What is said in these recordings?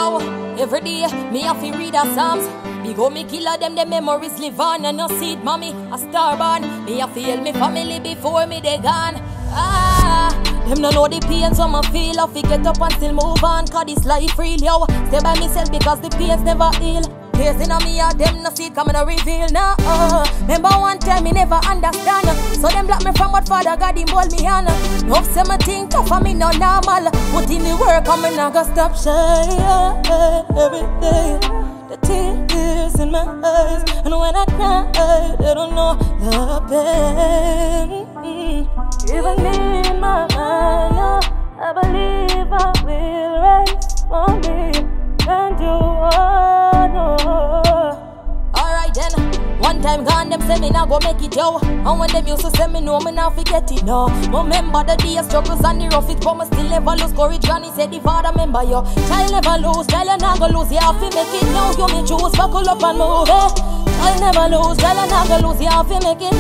Yo, every day, me have to read a Psalms. Big go me killer them, the memories live on. And no seed, mommy, a star born. Me have to help me family before me they gone. Them no know the pains on my feel. I fi get up and still move on. Cause this life real, yo. Stay by myself because the pains never heal. Tears in me or them no see it coming to reveal now. Remember one time me never understand. So them block me from what Father God him hold me on. No say me think tough for me no normal. Put in the work and me not gonna stop shine every day. The tears in my eyes, and when I cry, they don't know the pain. Even me in my mind, I believe I will rise for me. Can't do alright then, one time gone, them say me not go make it, yo. And when them used to say me no, me not forget it, no. Remember the day struggles and the rough it, but me still never lose courage. Johnny said the father member, yo. Child never lose, child you not go lose. You have to make it now, you me choose, buckle up and move, eh. Child never lose, child you not go lose. You have to make it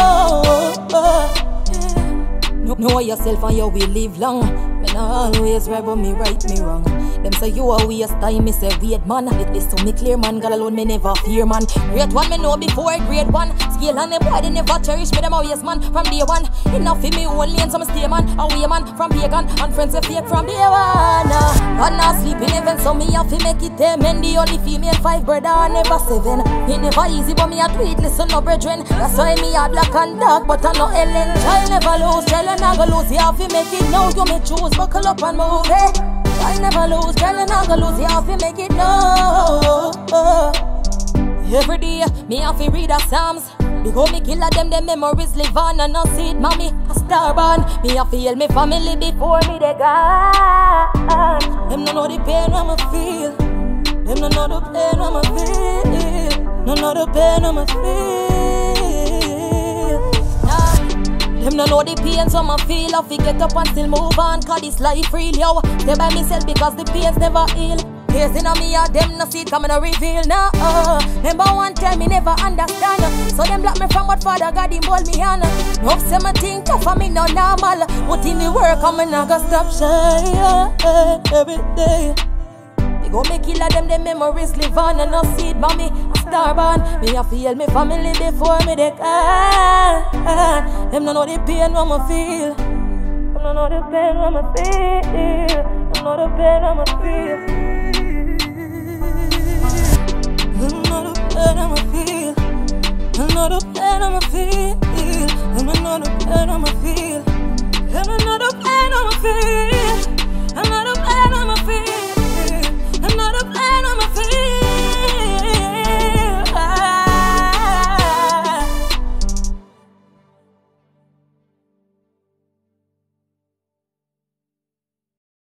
now. Know yourself and you will live long. Me not always right, but me right, me wrong. Them say you a waste time, me say wait man. This so me clear man, God alone me never fear man. Great one me know before grade one. Scale and the boy they never cherish me, them a waste man from day one. Enough for me only and some stay man. Away man from pagan and friends they fake from day one. God not sleep in heaven, so me have to make it 10 men. The only female 5 brother and never 7. It never easy but me a do it, listen no brethren. That's why me a black and dark but I no Ellen. Child never lose, child you not go lose. You have to make it now, you me choose, buckle up and move, eh. I never lose, girl, you not gonna lose. You have to make it no. Every day, me have to read a Psalms. Because me killer them, the memories live on. And no see it, mommy, a star born. Me have to heal me family before me they gone. Them no know the pain I'ma feel. Them no know the pain I'ma feel. No know the pain I'ma feel. Them no know the pains I'ma feel. I fi get up and still move on. Cause this life real, yo. Stay by myself because the pains never heal. Tears in me or them no see it coming to reveal now. Remember one time me never understand. So them block me from what Father God him hold me on. No say me think tough for me no normal. Put in the work and me not gonna stop shine every day. They go me killer them, the memories live on. And no see it mommy, a star born. Me have to heal me family before me they can. Them no know the pain I'ma feel. Them no know the pain I'ma feel. Them know the pain I'ma feel. I'ma feel. I know the pain I'ma feel. I know the pain I'ma feel.